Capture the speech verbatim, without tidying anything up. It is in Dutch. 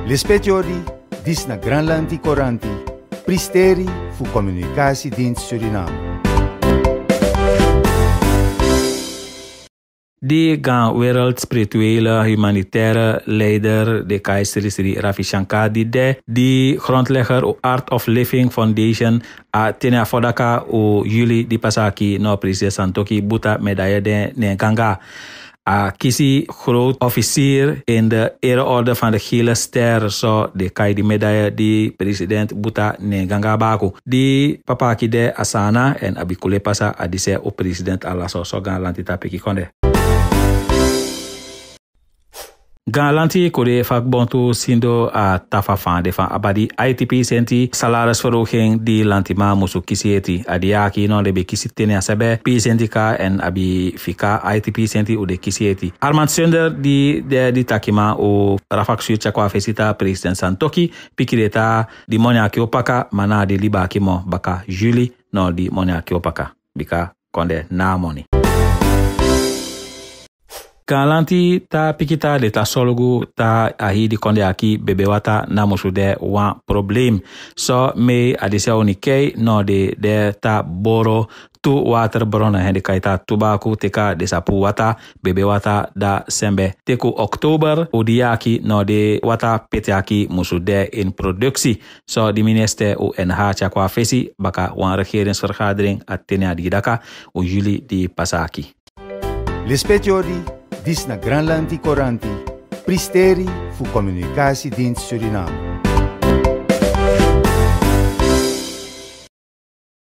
Lispetiori, dis na Granlandi Coranti, Pristeri fu Communicatiedienst Suriname. Die gaan wereld spirituele humanitaire leider de keizer Sri Ravi Shankar die de die grondlegger o Art of Living Foundation a tena fodaka o juli di pasaki no president Santoki buta medaille de Neganga. A kisi groot officier in de ereorde van de gele ster so de kai di medaille di president buta Neganga baku. Di papaki de asana en abikule pasa adise o president alaso so gan lantita peki konde. Galanti kode vakbontu sindo a tafa fan de van abadi I T P senti salarisverhoging di lantima musu kisieti adiaki non de be kisitene asabe P sentika en abi fika I T P senti u de kisieti Armand Sender di de di takima o rafaksu chakwa fesita president Santoki pikireta di monia kiopaka mana di liba kimo baka Julie no di monia kiopaka bika konde na moni. Galanti ta pikita de ta sologu ta ahi di konde aki bebewata na musude wan problem. So me adise onikei no de de ta boro tu waterbronnen hen de kaita tubaku teka de sapu wata bebewata da sembe. Teku oktober odiaki no de wata petiaki musude in productie. So di minister U N H chakwa fesi baka wan regeringsvergadering atenia di daka o juli di pasaki. Lispetiori, dis na Granlandi Coranti, Pristeri fu Communicatiedienst Suriname.